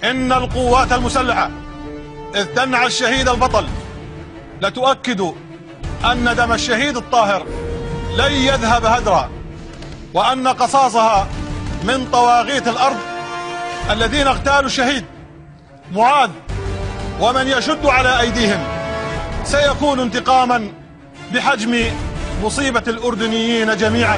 إن القوات المسلحة إذ تنعى الشهيد البطل لتؤكد أن دم الشهيد الطاهر لن يذهب هدرا، وأن قصاصها من طواغيت الأرض الذين اغتالوا الشهيد معاذ ومن يشد على أيديهم سيكون انتقاما بحجم مصيبة الأردنيين جميعا.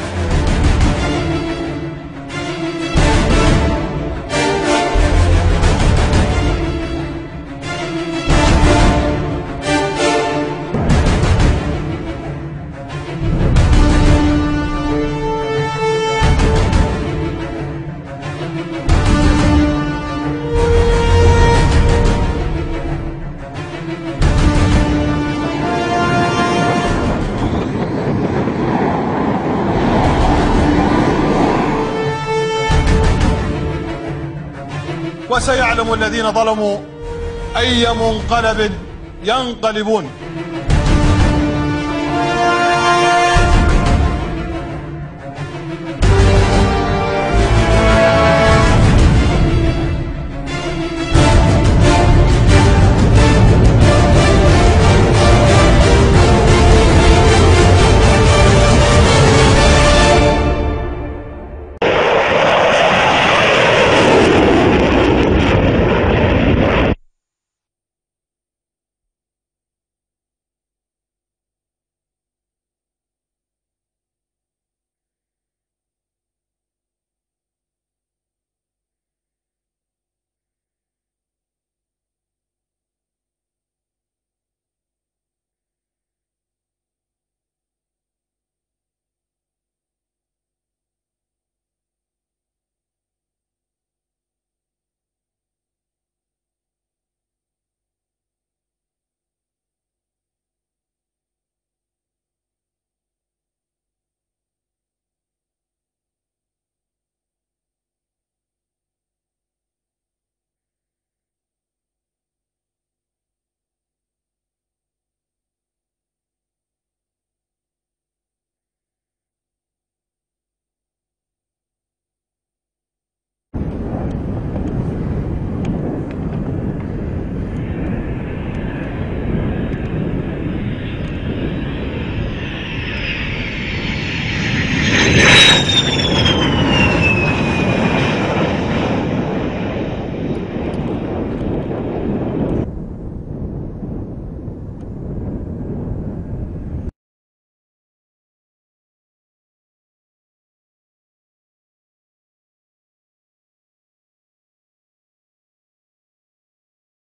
وسيعلم الذين ظلموا أي منقلب ينقلبون.